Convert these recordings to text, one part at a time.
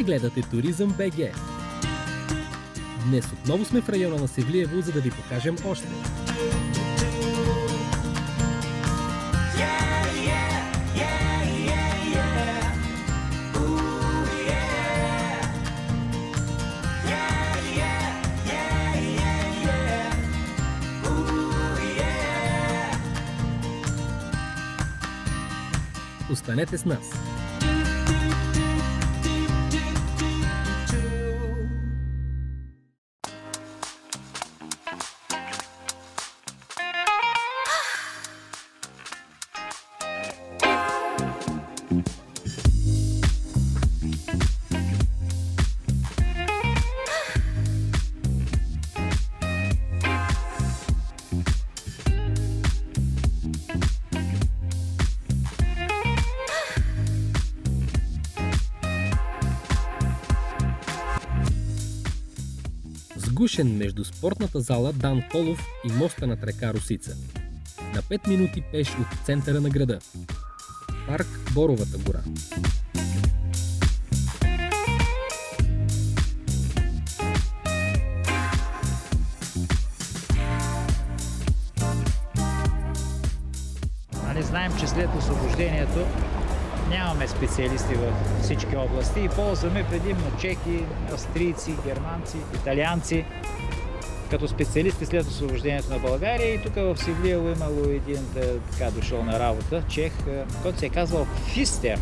гледате Туризъм БГ. Днес отново сме в района на Севлиево, за да ви покажем още. Останете с нас! Сгушен между спортната зала Дан Колов и моста над река Росица. На 5 минути пеш от центъра на града. Парк Боровата гора. Знаем, че след освобождението нямаме специалисти във всички области и ползваме предимно чехи, австрийци, германци, италианци като специалисти след освобождението на България. И тук в Севлиево имало един така дошъл на работа, чех, който се е казвал Пфистер.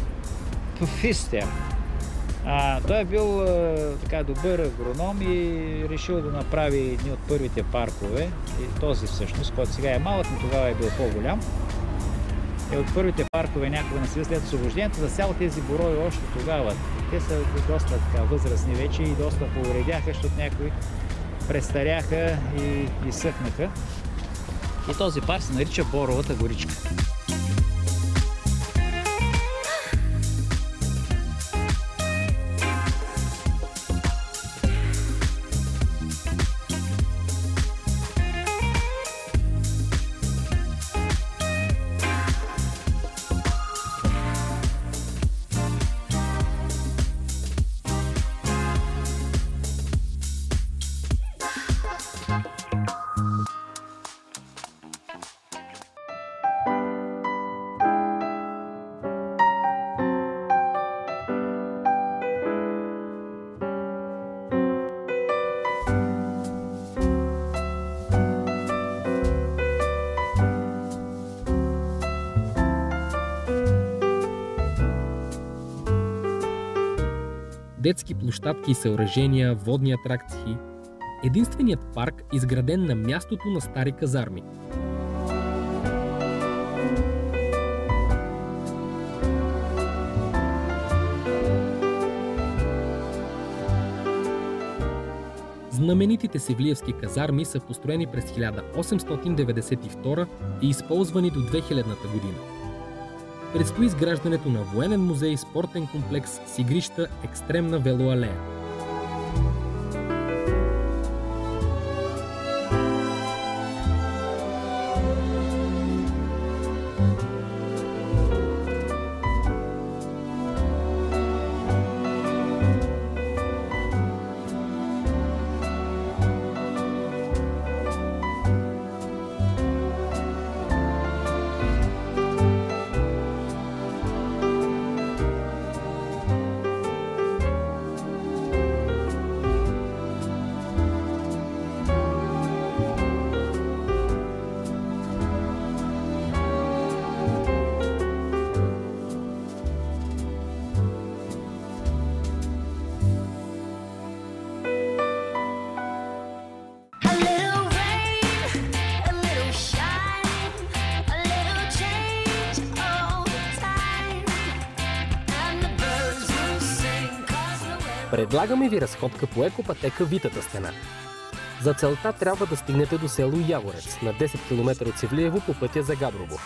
Той е бил така добър агроном и решил да направи едни от първите паркове. И този всъщност, който сега е малък, но тогава е бил по-голям. Е от първите паркове някога на света след освобождението, засял тези борови още тогава. Те са доста така възрастни вече и доста повредяха, защото някои престаряха и изсъхнаха. И този парк се нарича Боровата горичка. Детски площадки и съоръжения, водни атракции. Единственият парк, изграден на мястото на стари казарми. Знаменитите севлиевски казарми са построени през 1892 и използвани до 2000 година. Предстои изграждането на военен музей и спортен комплекс с игрища екстремна велоалея. Предлагаме ви разходка по екопътека Витата стена. За целта трябва да стигнете до село Яворец, на 10 км от Севлиево по пътя за Габрово.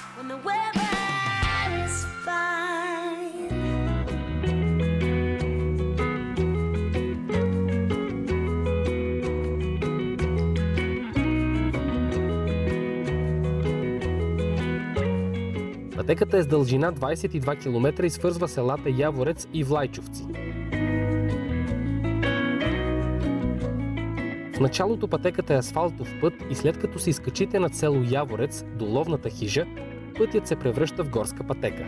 Пътеката е с дължина 22 км и свързва селата Яворец и Влайчовци. В началото пътеката е асфалтов път и след като се изкачите над село Яворец до ловната хижа, пътят се превръща в горска пътека.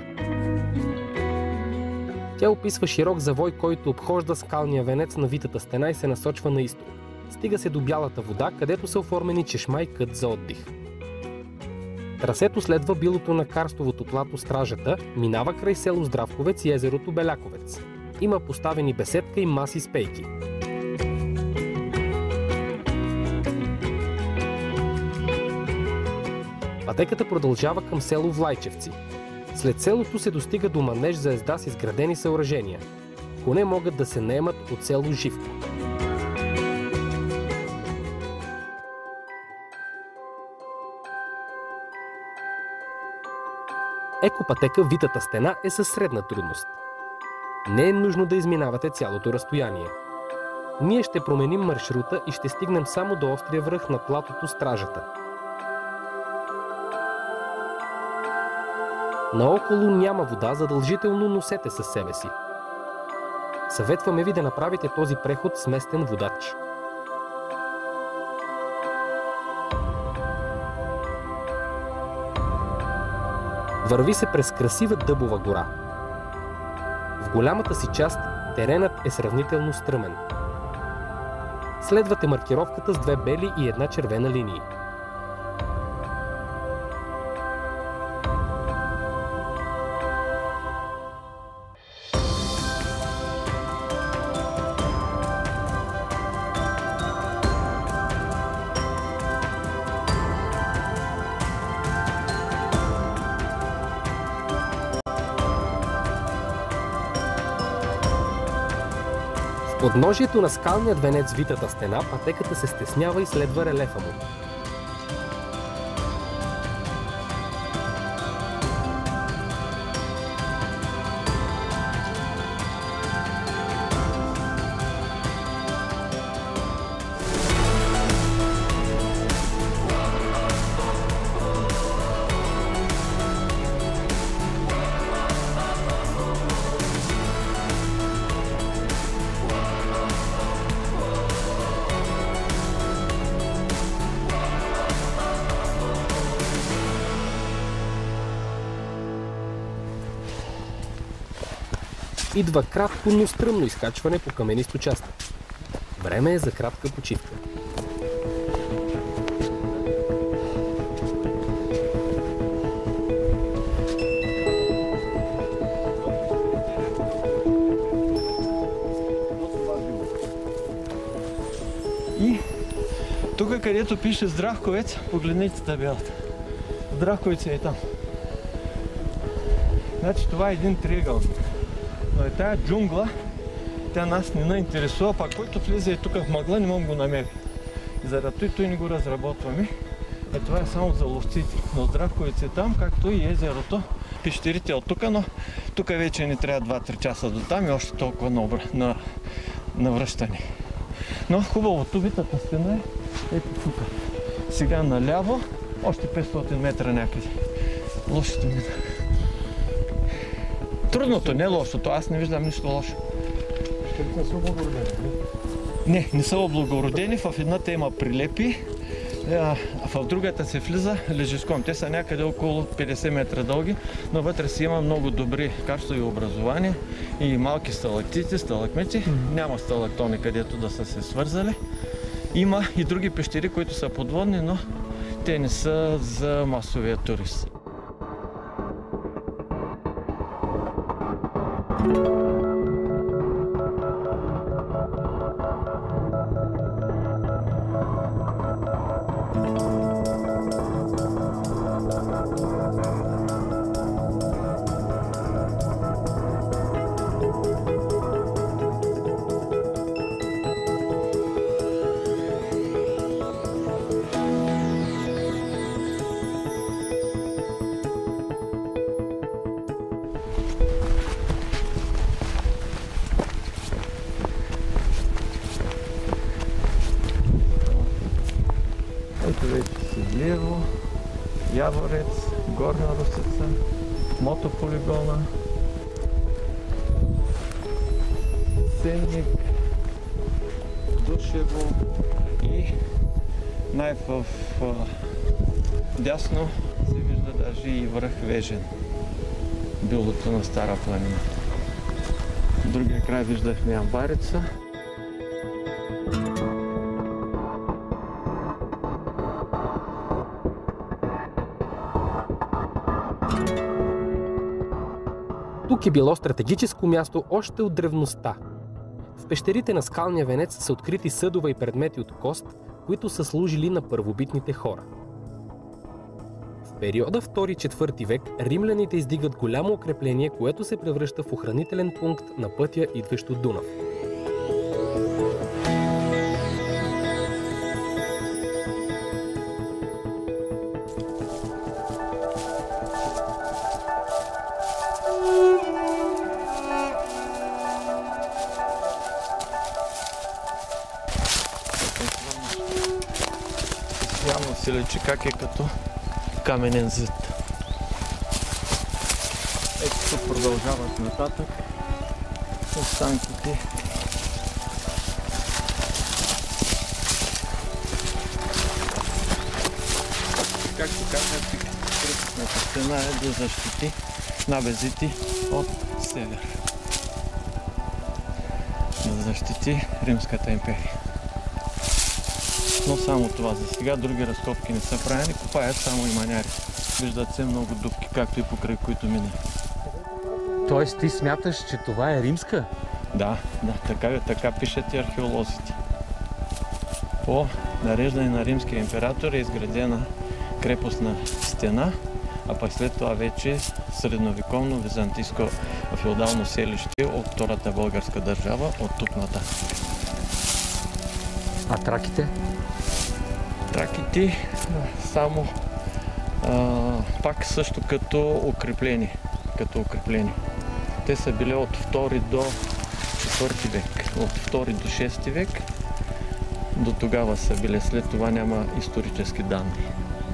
Тя описва широк завой, който обхожда скалния венец на Витата стена и се насочва на изток. Стига се до Бялата вода, където са оформени чешма и кът за отдих. Трасето следва билото на карстовото плато Стражата, минава край село Здравковец и езерото Беляковец. Има поставени беседка и маси с пейки. Пътеката продължава към село Влайчевци. След селото се достига до манеж за езда с изградени съоръжения. Коне могат да се наемат от село Живко. Екопътека Витата стена е със средна трудност. Не е нужно да изминавате цялото разстояние. Ние ще променим маршрута и ще стигнем само до острия връх на платото Стражата. Наоколо няма вода, задължително носете със себе си. Съветваме ви да направите този преход с местен водач. Върви се през красива дъбова гора. В голямата си част теренът е сравнително стръмен. Следвате маркировката с две бели и една червена линии. В подножието на скалният венец Витата стена пътеката се стеснява и следва релефа му. Идва кратко, но стръмно изкачване по каменист участък. Време е за кратка почивка. И тук, където пише Здравковец, погледнете табелата. Здравковец е там. Значи това е един триъгълник. Но е тая джунгла, тя нас не интересува, пак който влиза и тук в мъгла, не мога го намери. Заради той не го разработваме. Това е само за ловците. Но Здравковец е там, както и езерото, пещерите от тук, но тук вече не трябва 2-3 часа до там и още толкова на връщане. Но хубавото Витата стена е тук. Сега наляво, още 500 метра някъде. Лошото мина. Трудното, не лошото. Аз не виждам нищо лошо. Ще не са облагородени? Не са облагородени. В едната има прилепи, а в другата се влиза лежиском. Те са някъде около 50 метра дълги, но вътре си има много добри карстови образования и малки сталактити, сталагмити. Няма сталактони, където да са се свързали. Има и други пещери, които са подводни, но те не са за масовия турист. Ето вече Седлиево, Яворец, Горна Русица, мотополигона, Сенник, Душево, И в дясно се вижда даже и връх Вежен, билото на Стара планина. В другия край виждахме Амбарица. Тук е било стратегическо място още от древността. В пещерите на скалния венец са открити съдове и предмети от кост, които са служили на първобитните хора. В периода 2-4 век римляните издигат голямо укрепление, което се превръща в охранителен пункт на пътя, идващ от Дунав. Явно се лечи как е като каменен зид. Ето тук продължават нататък останките. Както казах, крепостната стена е да защити набезите от север. Да защити Римската империя. Но само това за сега, други разкопки не са правени, копаят само и маняри. Виждат се много дупки, както и покрай които мине. Тоест ти смяташ, че това е римска? Да, така пишат и археолозите. По нареждане на римския император е изградена крепостна стена, а пък след това вече средновековно византийско феодално селище от Втората българска държава, от тук нататък. А траките? Траките само пак също като укрепление. Те са били от 2 до 4 век. От 2 до 6 век до тогава са били. След това няма исторически данни.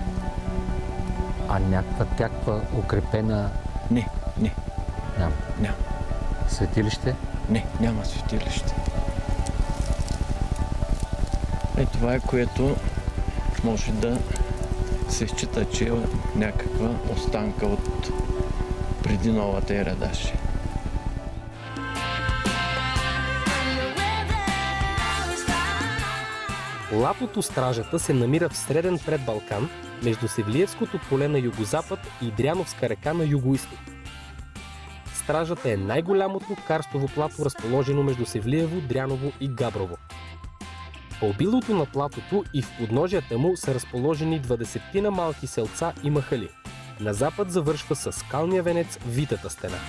А някаква укрепена... Не. Няма. Светилище? Не, няма светилище. Това е, което може да се счита, че е някаква останка от преди новата ера даже. Латото Стражата се намира в среден предбалкан между Севлиевското поле на югозапад и Дряновска река на югоизток. Стражата е най-голямото карстово плато, разположено между Севлиево, Дряново и Габрово. По обилото на платото и в подножията му са разположени 20 малки селца и махали. На запад завършва със скалния венец Витата стена.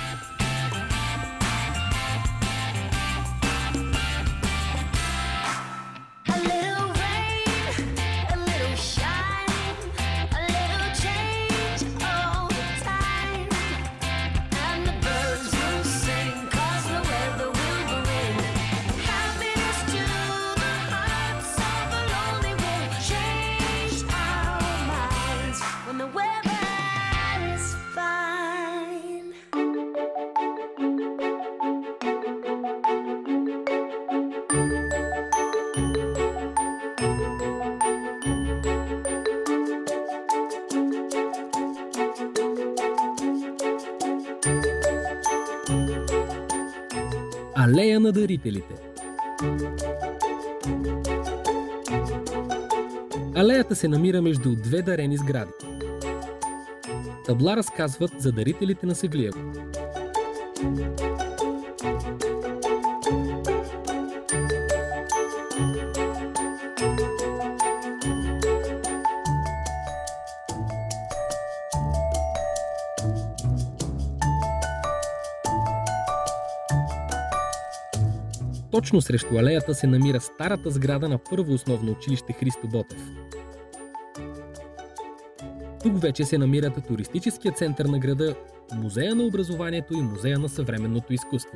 Алея на дарителите. Алеята се намира между две дарени сгради. Табла разказват за дарителите на Севлиево. Точно срещу алеята се намира старата сграда на първо основно училище Христо Ботев. Тук вече се намират туристическия център на града, Музея на образованието и Музея на съвременното изкуство.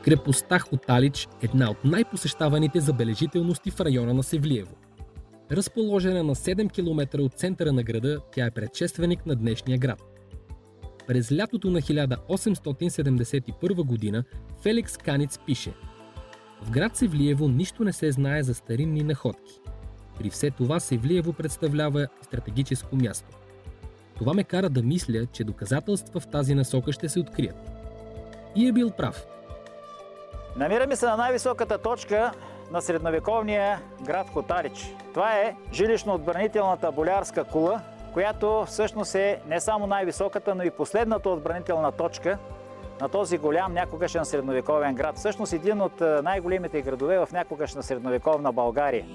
Крепостта Хоталич е една от най-посещаваните забележителности в района на Севлиево. Разположена на 7 км от центъра на града, тя е предшественик на днешния град. През лятото на 1871 година Феликс Каниц пише: в град Севлиево нищо не се знае за старинни находки. При все това Севлиево представлява стратегическо място. Това ме кара да мисля, че доказателства в тази насока ще се открият. И е бил прав. Намираме се на най-високата точка на средновековния град Хоталич. Това е жилищно-отбранителната болярска кула, която всъщност е не само най-високата, но и последната отбранителна точка на този голям някогашен средновековен град. Всъщност един от най-големите градове в някогашна средновековна България.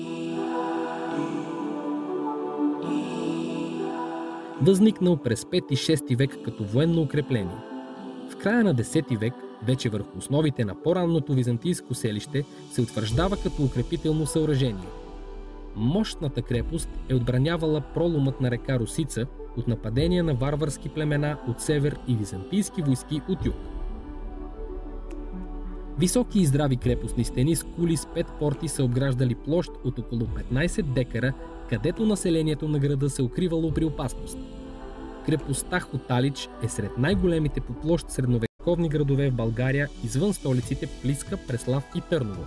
Възникнал през 5-6 век като военно укрепление. В края на 10 век, вече върху основите на по-ранното византийско селище, се утвърждава като укрепително съоръжение. Мощната крепост е отбранявала проломът на река Русица от нападения на варварски племена от север и византийски войски от юг. Високи и здрави крепостни стени с кули с 5 порти са обграждали площ от около 15 декара, където населението на града се укривало при опасност. Крепостта Хоталич е сред най-големите по площ средновековни градове в България извън столиците Плиска, Преслав и Търново.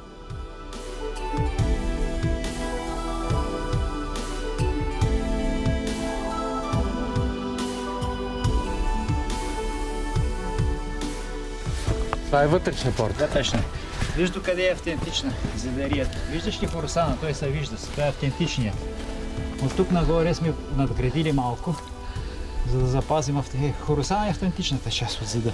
Това е вътрешна порта. Вътрешна. Виж къде е автентична зидарията. Виждаш ли хорусана? Той се вижда. Това е автентичният. От тук нагоре сме надградили малко, за да запазим хорусана е автентичната част от зида.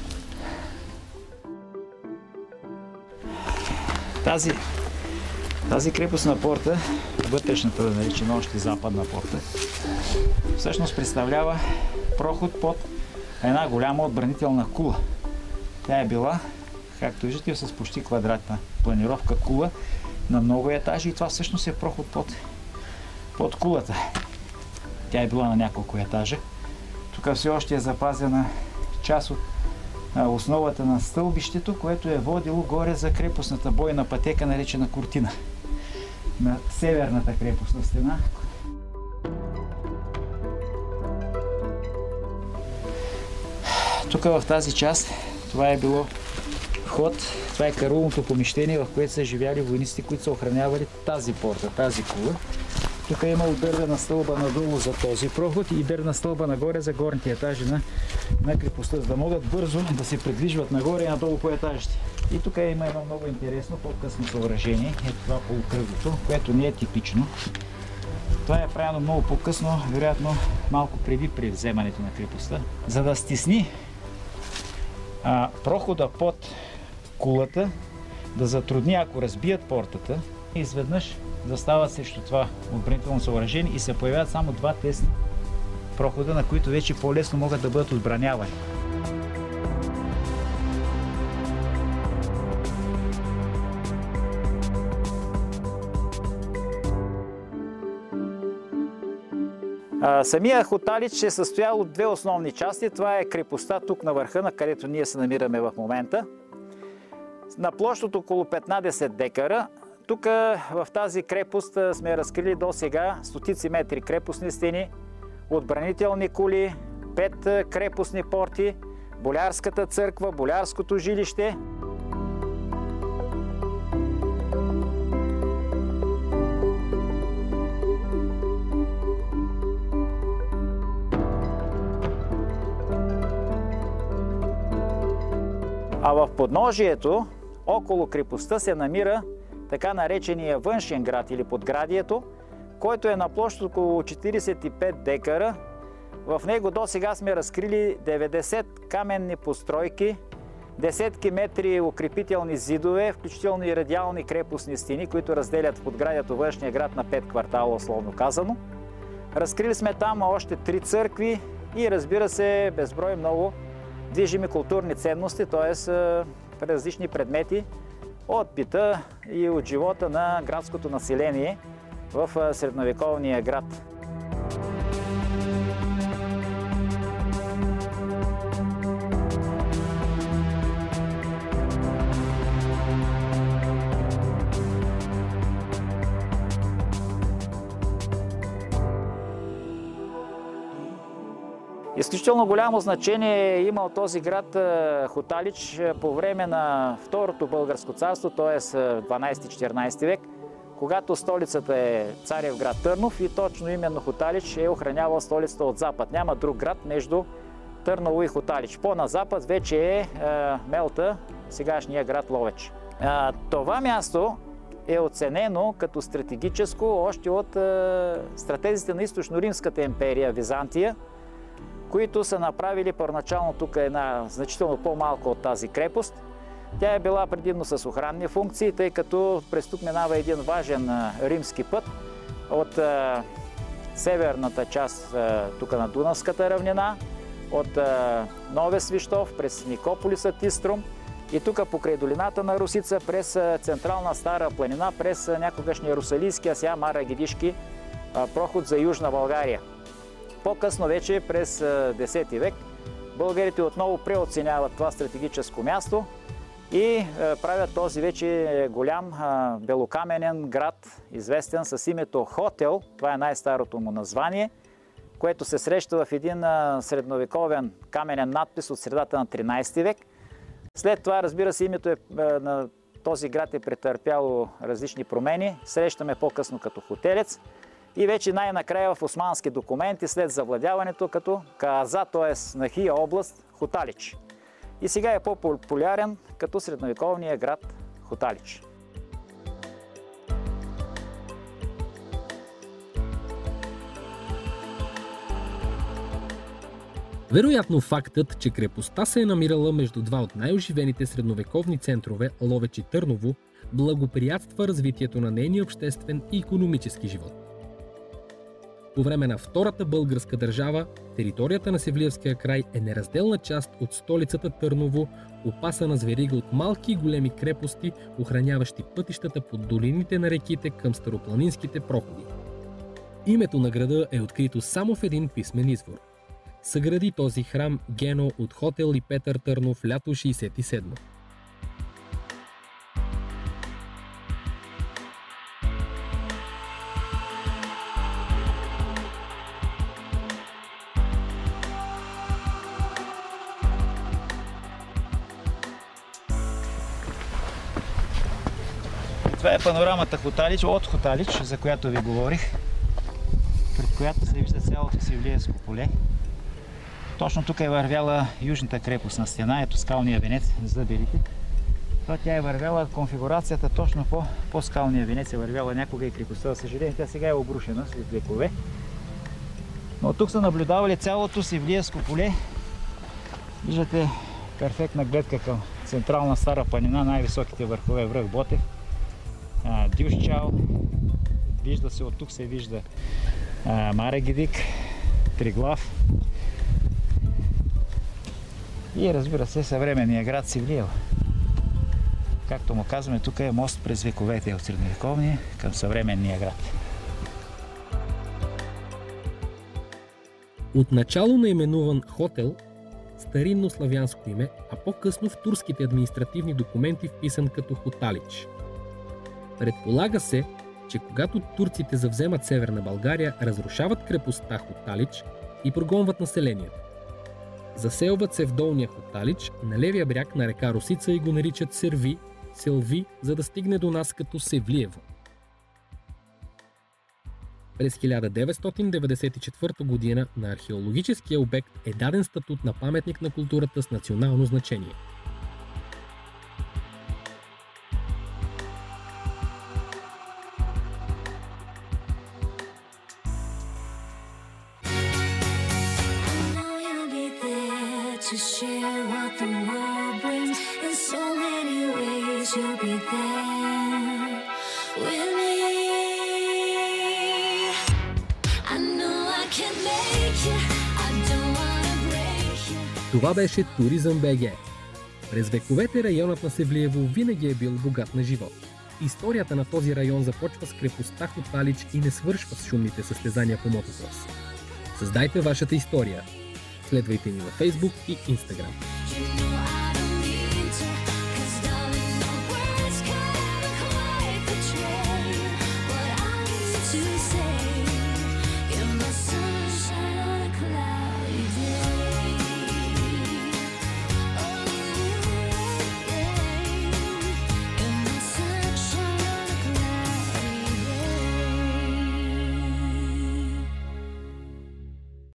Тази крепостна порта, вътрешната да наричаме още западна порта, всъщност представлява проход под една голяма отбранителна кула. Тя е била, както виждате, с почти квадратна планировка кула на много етажи и това всъщност е проход под кулата. Тя е била на няколко етажа. Тук все още е запазена част от основата на стълбището, което е водило горе за крепостната бойна пътека, наречена Куртина, на северната крепостна стена. Тук в тази част това е било вход, това е караулното помещение, в което са живяли войниците, които са охранявали тази порта, тази кула. Тук е имало дървена стълба надолу за този проход и дървена стълба нагоре за горните етажи на крепостта, за да могат бързо да се придвижват нагоре и надолу по етажите. И тук има едно много интересно по-късно съоръжение, ето това полукръглото, което не е типично. Това е правено много по-късно, вероятно малко преди вземането на крепостта, за да стисни прохода под кулата, да затрудни, ако разбият портата, изведнъж застава срещу това отбранително съоръжение и се появяват само два тесни прохода, на които вече по-лесно могат да бъдат отбранявани. Самия Хоталич се състоял от две основни части. Това е крепостта тук на върха, на където ние се намираме в момента. На площ от около 15 декара. Тук в тази крепост сме разкрили до сега стотици метри крепостни стени, отбранителни кули, 5 крепостни порти, Болярската църква, Болярското жилище. А в подножието, около крепостта, се намира така наречения външен град или подградието, който е на площ около 45 декара. В него до сега сме разкрили 90 каменни постройки, десетки метри укрепителни зидове, включително и радиални крепостни стени, които разделят подградието външния град на 5 квартала, условно казано. Разкрили сме там още 3 църкви и, разбира се, безброй много движими културни ценности, т.е. различни предмети от бита и от живота на градското население в средновековния град. Изключително голямо значение е имал този град Хоталич по време на Второто българско царство, т.е. 12-14 век, когато столицата е Царевград Търнов и точно именно Хоталич е охранявал столицата от запад. Няма друг град между Търново и Хоталич. По-на запад вече е Мелта, сегашния град Ловеч. Това място е оценено като стратегическо още от стратезите на Източно-Римската империя, Византия, които са направили първоначално тук една значително по-малка от тази крепост. Тя е била предимно с охранни функции, тъй като през тук минава един важен римски път от северната част тук на Дунавската равнина, от Нове Свищов през Никополиса, Тиструм и тук покрай долината на Русица през централна Стара планина, през някогашния Русалийски, а сега Мара-Гедишки проход за Южна България. По-късно вече през 10 век българите отново преоценяват това стратегическо място и правят този вече голям белокаменен град, известен с името Хотел, това е най-старото му название, което се среща в един средновековен каменен надпис от средата на 13 век. След това, разбира се, името на този град е претърпяло различни промени. Срещаме по-късно като Хотелец и вече най-накрая в османски документи след завладяването като Каза, т.е. Нахия област, Хоталич. И сега е по-популярен като средновековния град Хоталич. Вероятно фактът, че крепостта се е намирала между два от най-оживените средновековни центрове, Ловеч и Търново, благоприятства развитието на нейния обществен и икономически живот. По време на Втората българска държава, територията на Севлиевския край е неразделна част от столицата Търново, опасана с верига от малки и големи крепости, охраняващи пътищата под долините на реките към старопланинските проходи. Името на града е открито само в един писмен извор. Съгради този храм Гено от Хотел и Петър Търнов лято 67. Това е панорамата Хоталич, от Хоталич, за която ви говорих, пред която се вижда цялото Севлиевско поле. Точно тук е вървяла южната крепостна стена, ето скалния венец за белите. Тя е вървяла конфигурацията точно по скалния венец, е вървяла някога и крепостта, за съжаление, тя сега е обрушена след векове. Но тук са наблюдавали цялото Севлиевско поле. Виждате перфектна гледка към централна Стара планина, най-високите върхове, връх Ботев, Дюшчал, вижда се, от тук се вижда Мара-Гедик, Триглав и разбира се съвременния град Севлиево. Както му казваме, тук е мост през вековете от средновековния към съвременния град. Отначало наименуван Хотел, старинно славянско име, а по-късно в турските административни документи вписан като Хоталич. Предполага се, че когато турците завземат Северна България, разрушават крепостта Хоталич и прогонват населението. Заселват се в долния Хоталич, на левия бряг на река Русица и го наричат Селви, за да стигне до нас като Севлиево. През 1994 година на археологическия обект е даден статут на паметник на културата с национално значение. To share what the world brings in so many ways, you'll be there with me. I know I can make you, I don't wanna break you. Това беше Туризъм БГ. През вековете районът на Севлиево винаги е бил богат на живот. Историята на този район започва с крепостта Хоталич и не свършва с шумните състезания по мотокрос. Създайте вашата история. Следвайте ни във Facebook и Instagram.